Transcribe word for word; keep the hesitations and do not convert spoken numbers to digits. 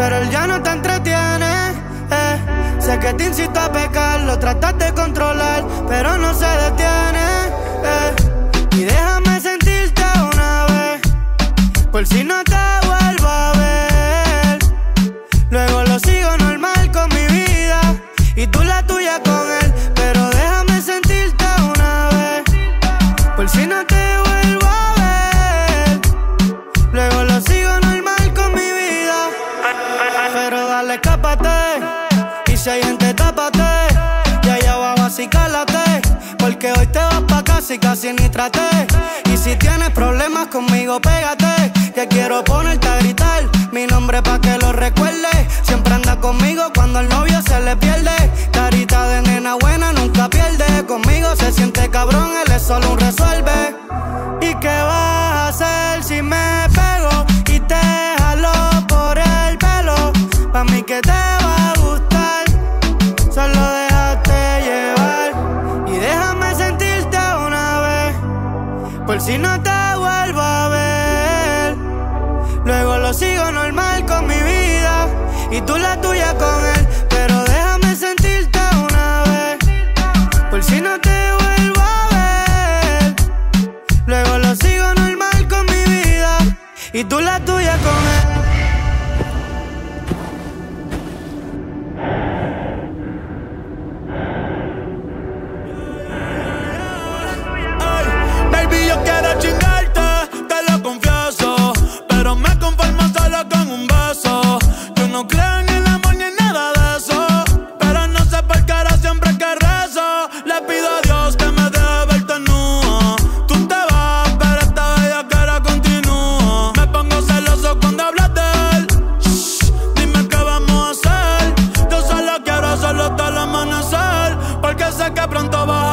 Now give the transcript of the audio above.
pero él ya no te entretiene, eh. Sé que te incito a pecar, lo tratas de controlar, pero no se detiene, eh. Y déjame sentirte una vez, por si no te vuelvo a ver. Luego lo sigo normal con mi vida y tú la tuya con él, pero déjame sentirte una vez, por si no te vuelvo a ver. Luego lo sigo normal con mi vida, pero dale, escápate. Y si hay gente, tápate, y allá abajo así cálate, porque hoy te vas pa' casa y casi ni traté. Y si tienes problemas conmigo, pégate, que quiero ponerte a gritar mi nombre pa' que lo recuerdes. Siempre anda conmigo cuando el novio se le pierde. Carita de nena buena nunca pierde. Conmigo se siente cabrón, él es solo un resuelve. ¿Y qué vas a hacer si me pego y te jalo por el pelo? Pa' mí que te va a gustar, solo déjate llevar. Y déjame sentirte una vez, por si no te vuelvo a ver. Luego lo sigo normal con mi vida y tú la tuya con él, pero déjame sentirte una vez, por si no te vuelvo a ver. Luego lo sigo normal con mi vida y tú la tuya con él. Baby, yo quiero chingarte, te lo confieso, pero me conformo solo con un beso. Yo no creo en el amor ni en nada de eso, pero no sé por qué ahora siempre que rezo le pido a Dios que me deje verte nua. Tú te vas, pero esta bellaquera continúa. Me pongo celoso cuando hablas de él. Shh, dime qué vamos a hacer. Yo solo quiero hacerlo hasta el amanecer, porque sé que pronto va